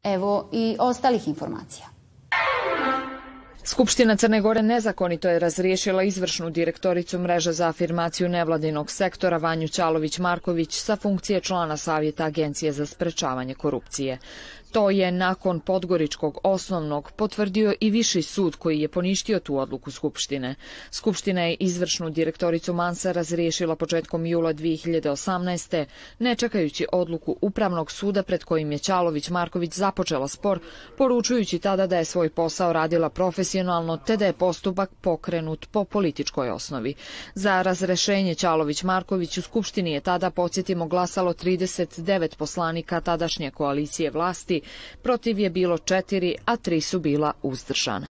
Evo i ostalih informacija. Skupština Crne Gore nezakonito je razriješila izvršnu direktoricu Mreže za afirmaciju nevladinog sektora Vanju Ćalović-Marković sa funkcije člana Savjeta Agencije za sprečavanje korupcije. To je nakon Podgoričkog osnovnog potvrdio i Viši sud koji je poništio tu odluku Skupštine. Skupština je izvršnu direktoricu Mansa razriješila početkom jula 2018. ne čekajući odluku Upravnog suda pred kojim je Ćalović-Marković započela spor, poručujući tada da je svoj posao radila profesionalno te da je postupak pokrenut po političkoj osnovi. Za razrešenje Ćalović-Marković u Skupštini je tada, podsjetimo, glasalo 39 poslanika tadašnje koalicije vlasti, protiv je bilo 4, a 3 su bila uzdržana.